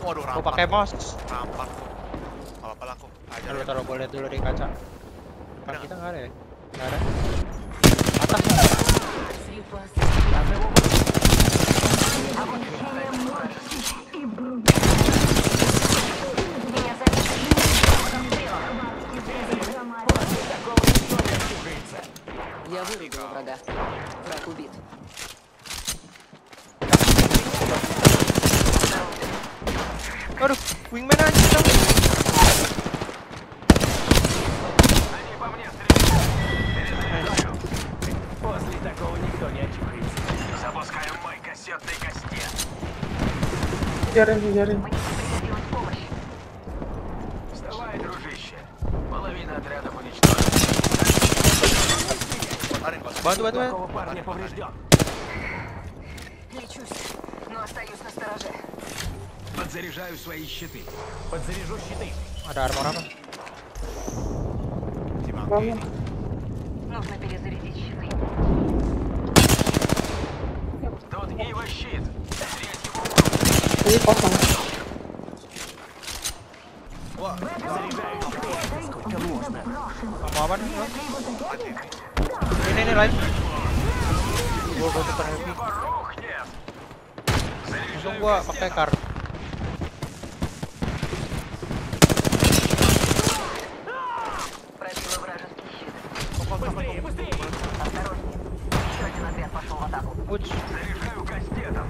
Waduh, Aku rampak. pakai mouse. Rampak tuh. Apa-apa lah aku. Ajar. Taruh boleh dulu di kaca. Depan Ada kita nggak ada ya? Nggak ada. Atas. Я вырубила врага. Враг убит. Aduh, wingman anjing dong. После такого никто не очухается. Запускаем мой кассетный кастет. Kejarin. Вставай, дружище. Половина отрядов уничтожена. Bantu. Такого парня поврежден. Лечусь, но остаюсь на стороже. Подзаряжаю свои щиты. Подзаряжу щиты. Ada armor apa? Bangun. Нужно перезарядить щиты. Тут Ива щит. Ini kosong. Wah, Заряжаю щиты. Сколько можно? Mau apa nih? Ini lain. Gua depan heavy. Порухнет. Langsung gua pakai car. Пробила вражеский щит. Быстрее, быстрее. Осторожнее. Еще один отряд пошел в атаку. Uch. Заряжаю кастетом.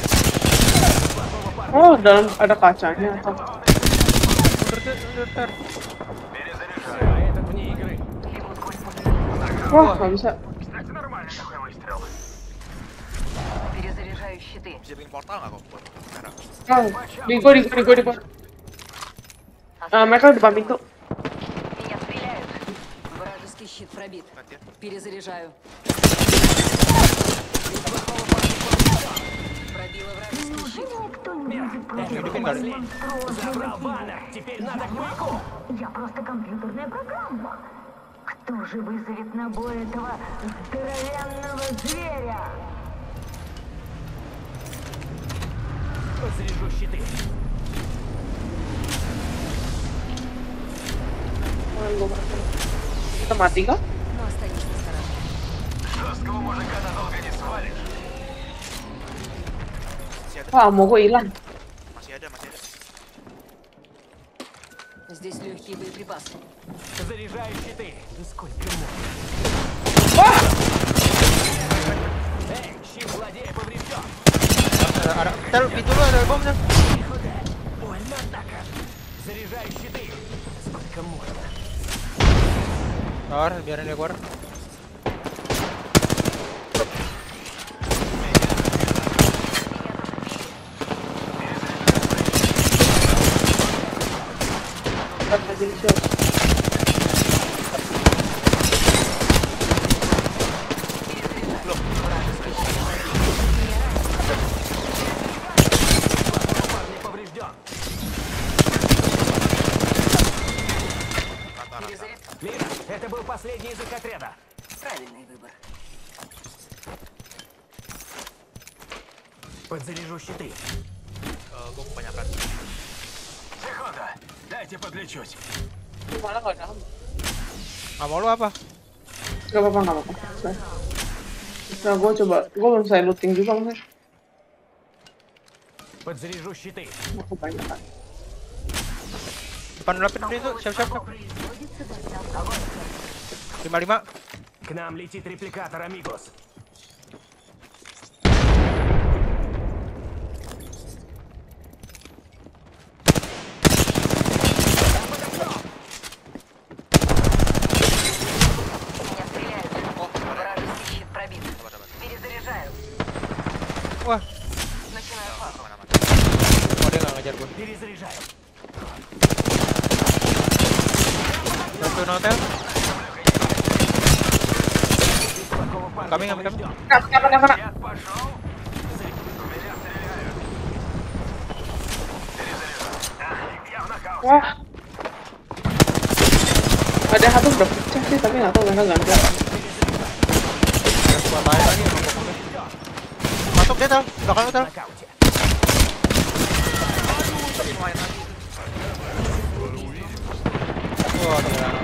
Oh, dalam ada kacanya atau? Mundur. Перезаряжаю. Этот вне игры. Бегу сквозь пулемет. Wah, nggak bisa. Кстати, нормальный такой выстрел. Перезаряжаю щиты. bisa bikin portal nggak kok buat sekarang? Oh, di gua. Mereka di depan pintu. Меня стреляют. Вражеский щит пробит. Nanti ya. Перезаряжаю. Пробила вражеский щит. Hidupin kali. Забрал баннер. Теперь надо к маяку. Я просто компьютерная программа. Кто же вызовет на бой этого здоровенного зверя? Подзаряжу щиты. Kita mati kah? Но останешься на стороже. Жесткого мужика надолго не свалишь. Wah, mau gue hilang. Masih ada. Здесь легкие боеприпасы. Заряжаю щиты. Да сколько можно? Эй, щит злодея поврежден. Ada. Taruh pintu lu ada bom dah. Больно, однако. Заряжаю щиты. Сколько можно? Keluar, biarin dia keluar. Парня поврежден. Мира, это был последний из их отряда. Правильный выбор. Подзаряжу щиты. Gue kebanyakan. Секунда, дайте подлечусь. Mana nggak ada? Nggak mau lu apa? Gak apa-apa. Nah, gue belum selesai looting juga mas. Подзаряжу щиты. Aku banyak kan. Depan lapin itu, siap. 55. К нам летит репликатор, амигос. Меня стреляют. Вражеский щит пробит. Перезаряжаю. Wah, Начинаю фазу. oh dia nggak ngejar gue. Перезаряжаю. Satu hotel. Такого парня Kami. поврежден. Kena. Я пошел. Меня стреляют. Я в нокауте. Wah. Ada satu udah pecah sih, tapi nggak tahu mereka ganti apa. Buat air lagi emang pokoknya. Masuk dia tel, belakang lu tel. В нокауте. bawah tuh.